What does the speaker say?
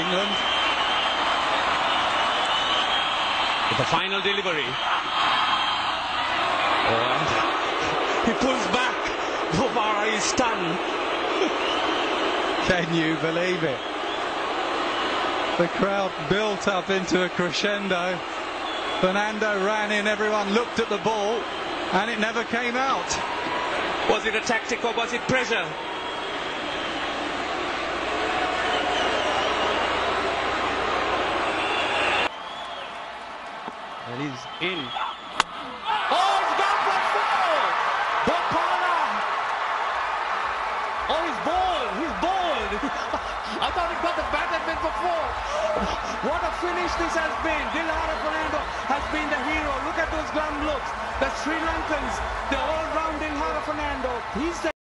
England. With the final delivery. Oh, he pulls back. Bopara is stunned. Can you believe it? The crowd built up into a crescendo. Fernando ran in, everyone looked at the ball, and it never came out. Was it a tactic or was it pressure? And he's in. Oh, it's gone for four! Bopara! Oh, he's bowled! He's bowled! I thought he got the bat and went for four. What a finish this has been. Dilhara Fernando has been the hero. Look at those glum looks. The Sri Lankans, the all-round Dilhara Fernando. He's the